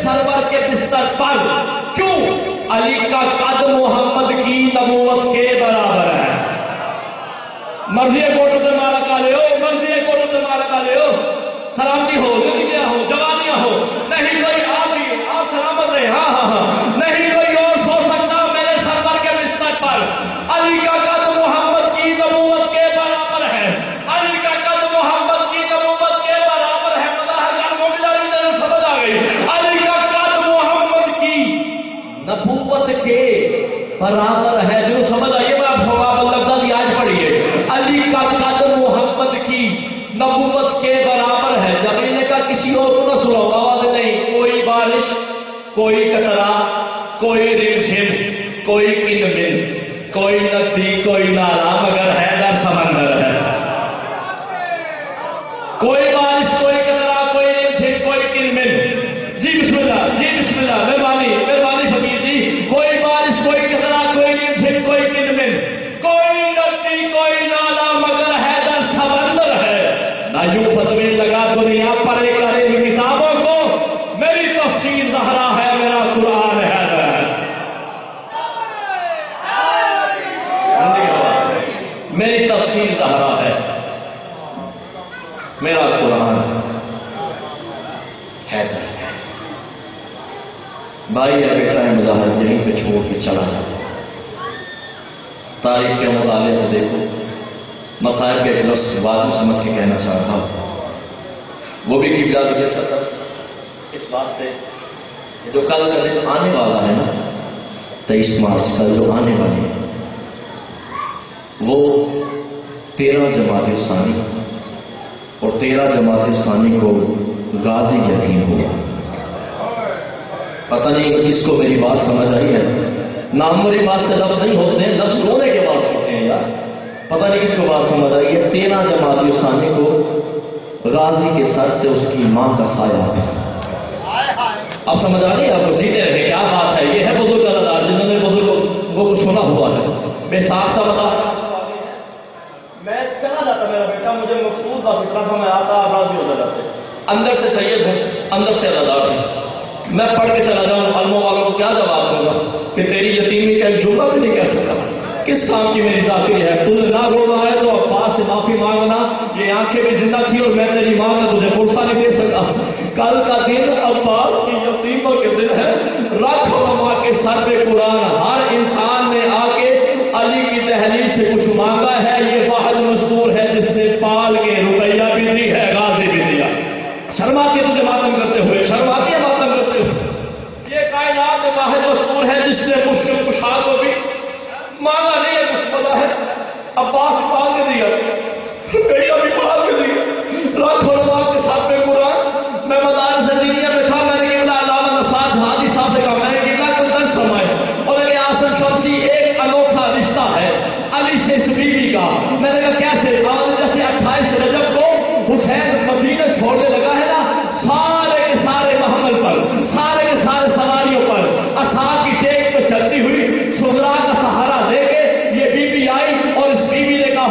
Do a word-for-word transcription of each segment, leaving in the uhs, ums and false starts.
سرور کے بستر پر، کیوں؟ علی کا قد محمد کی نبوت کے برابر ہے۔ مرضی کوٹو تے مارا کا لے ہو، مرضی کوٹو تے مارا کا لے ہو، سلامتی ہو، زندگیاں ہو، جوانیاں ہو، نہیں کوئی آپ ہی آپ سلامت رہے، ہاں ہاں ہاں، نہیں کوئی اور سو سکتا میرے سرور کے بستر پر علی کا قد محمد کی نبوت کے برابر ہے، علی کا قد محمد کی نبوت کے برابر ہے۔ مظاہر کو ملائی سے سمجھ آ گئی، علی کا قد محمد کی نبوت کے برابر ہے، جو سمجھ آئیے میں آپ کو لگتا دی آج پڑھیے، علی کا قد محمد کی نبوت کے برابر ہے۔ جبریل نے کہا کسی اور کو نہ سناؤ، آواز نہیں، کوئی بارش، کوئی قطرہ، کوئی رم جھم، کوئی کنمن، کوئی ندی، کوئی نالا، مگر حیدر سمندر ہے۔ کوئی بارش، کوئی قطرہ، کوئی رم جھم، کوئی کنمن، جی بسم اللہ، جی بسم اللہ، مہربانی مہربانی فقیر جی، کوئی بارش، کوئی قطرہ، کوئی رم جھم، کوئی کنمن، کوئی ندی، کوئی نالا، مگر حیدر سمندر ہے۔ نہ یوں فتوی لگا دنیا پر ایک علم کتابوں کو، میری تفسیر زہرا ہے، میرا قرآن ہے۔ میری تفسیر زہرا ہے، میرا قرآن ہے۔ بھائی یا بیٹا ہے مظاہر یہیں پہ چھوڑ کے چلا جاتا۔ تاریخ کے مطالعے سے دیکھو، مسائل کے ایک لفظ بات کو سمجھ کے کہنا چاہتا ہوں، وہ بھی قبلہ دیگر فصل اس واسطے جو کل کا دن آنے والا ہے نا، تیئیس مارچ کل جو آنے والی ہے، وہ تیرہ جماعت ثانی اور تیرہ جماعت ثانی کو غازی یتیم ہوا۔ پتہ نہیں کس کو میری بات سمجھ آئی ہے، ناموری بات سے لفظ نہیں ہوتے ہیں، لفظ رونے کے بعد ہوتے ہیں یار، پتہ نہیں کس کو بات سمجھ آئی ہے۔ تیرہ جماعت ثانی کو غازی کے سر سے اس کی ماں کا سایہ ہے۔ اب سمجھ آ رہی ہے آپ کو؟ سیدھے رہے، کیا بات ہے؟ یہ ہے بزرگ ادادار جنہوں نے بزرگوں کو سنا ہوا ہے۔ بے ساختہ بتا میں چلا جاتا، میرا بیٹا مجھے مقصود بس اتنا تھا، میں آتا آپ راضی ہو جاتے، اندر سے سید ہوں، اندر سے ادادار ہوں، میں پڑھ کے چلا جاؤں، علموں والوں کو کیا جواب دوں گا کہ تیری یتیمی کا ایک جملہ بھی نہیں کہہ سکتا، کس کام کی میری ذاکر ہے؟ تجھے نہ رونا ہے تو عباس سے معافی مانگنا، یہ آنکھیں بھی زندہ تھی اور میں تیری ماں کا تجھے پرسہ نہیں دے سکتا۔ کل کا دن عباس کی یتیموں کے دن ہے، رکھ علماء کے سر پہ قرآن، ہر انسان نے آ کے علی کی تحلیل سے کچھ مانگا ہے، یہ واحد مستور ہے جس نے پال کے رقیہ بھی دی ہے، غازی بھی دیا۔ شرماتی ہے تجھے ماتم کرتے ہوئے، شرماتی ہے ماتم کرتے ہوئے، یہ کائنات میں واحد مستور ہے جس نے مشکل کشا کو بھی مانگا نہیں ہے، کچھ پتا ہے عباس پال کے دیا، رقیہ بھی پال کے دیا، رکھ علماء کے ساتھ پہ قرآن۔ میں مدارس دینیہ میں تھا، میں نے قبلہ علامہ نصاد ہادی صاحب سے کہا، میں نے قبلہ کو درس فرمائے، اور میرے آسن شمسی ایک انوکھا رشتہ ہے علی سے اس بیوی کا۔ میں نے کہا کیسے؟ آج جیسے اٹھائیس رجب کو حسین مدینہ چھوڑنے لگا ہے نا، سارے کے سارے محمل پر، سارے کے سارے سواریوں پر عصا کی ٹیک پہ چلتی ہوئی سغرا کا سہارا لے کے یہ بی بی آئی، اور اس بیوی نے کہا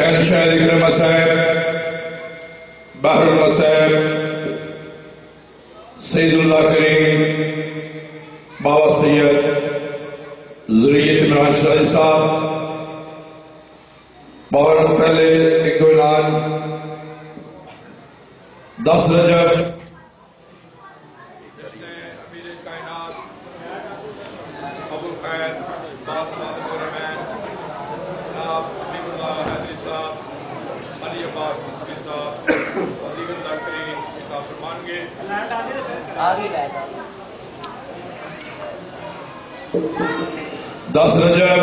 شہنشاہ ذکر مسائب بحر المسائب سید اللہ کریم بابا سید ذریعت عمران شاہ صاحب بہت پہلے ایک دو اعلان دس رجب جشن امیر کائنات ابو الخیر فاطمہ الرحمن جناب حبیب اللہ حاجی صاحب علی عباس نصفی صاحب دیگر ذاکرین خطاب فرمان گے دس رجب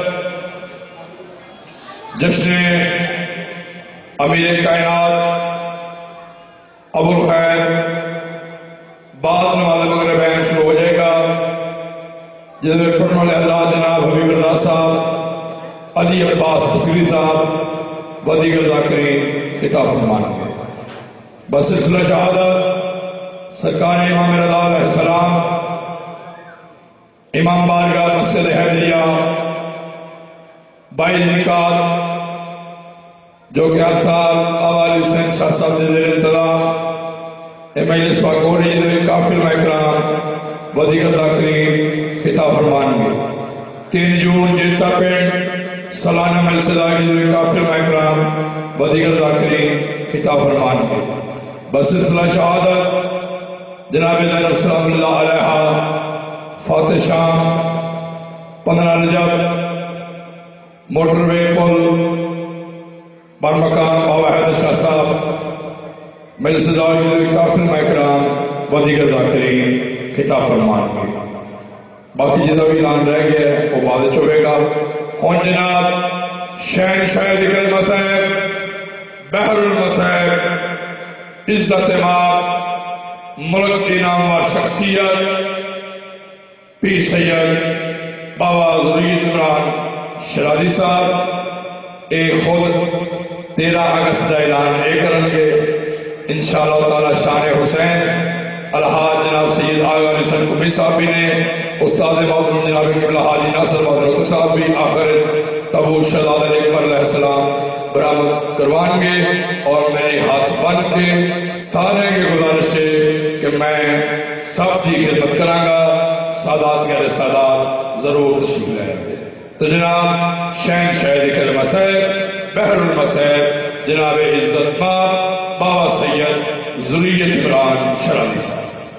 جشن امیر کائنات ابو الخیر بعد نماز مغربین شروع ہو جائے گا جس میں پڑھنے والے حضرات جناب حبیب اللہ صاحب علی عباس نصفی صاحب و دیگر ذاکرین خطاب فرمان گے بس سلسلہ شہادت سرکار امام رضا علیہ السلام امام بارگاہ مسجد حیدریہ بائیس ذکار جو کہ ہر سال آوالی حسین شاہ صاحب سے زیر انتظام مجلس پاک ہو رہی ہے کافر اکرام و دیگر ذاکرین خطاب فرمان گے تین جون جیتا پینڈ سالانہ مجلس کافر اکرام و دیگر ذاکرین خطاب فرمان گے بس سلسلہ شہادت جناب زینب سلام اللہ علیہ فاتح شام پندرہ رجب موٹر وے پل برمکان بابا حیدر شاہ صاحب مجلس کافر اکرام و دیگر ذاکرین خطاب فرمان گے باقی جتنا بھی اعلان رہ گیا ہے وہ بعد چوبے گا ہون جناب شہنشاہ ذکر مسائب بحر المسائب عزت ماب ملک کی نامور شخصیت پیر سید بابا ذریعت عمران شرازی صاحب اے خود تیرہ اگست کا اعلان اے کرن گے انشاءاللہ تعالی شان حسین الحاج جناب سید آغا حسن قمی صاحب بھی نے استاد محترم جناب قبلہ حاجی ناصر بہادر صاحب بھی آخر تبو شہزادہ اکبر علیہ السلام برآمد کروان گے اور میرے ہاتھ بن کے سارے کے گزارش ہے کہ میں سب کی خدمت کراں گا سادات کے سادات ضرور تشریف لائیں گے تو جناب شہنشاہ ذکر مسائب بحر المسائب جناب عزت ماب بابا سید ذریعت عمران شرازی صاحب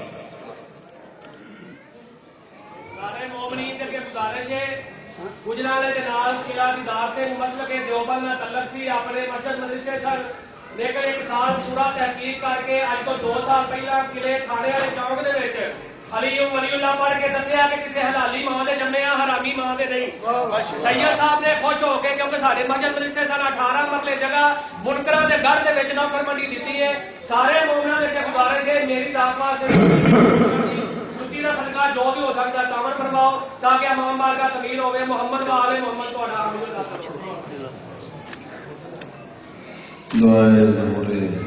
سارے مومنین کے گزارش ہے گجرالے کے نال قلعہ دی دار سے مسلک دیوبند نہ تعلق سی اپنے مسجد مدرسے سر لیکن ایک سال پورا تحقیق کر کے اج تو دو سال پہلا قلعے تھانے والے چوک دے وچ علی ولی اللہ پڑھ کے دسیا کہ کسی حلالی ماں دے جمے آ حرامی ماں دے نہیں سید صاحب نے خوش ہو کے کیونکہ سارے مسجد مدرسے سن اٹھارہ مرلے جگہ منکراں دے گھر دے وچ نوکر منڈی دتی ہے سارے مومناں دے گزارش ہے میری ذات واسطے جتی دا صدقہ جو بھی ہو سکتا ہے تعاون فرماؤ تاکہ امام بارگاہ تعمیر ہوے محمد و آل محمد تہاڈا آمین اللہ دعائے ضرور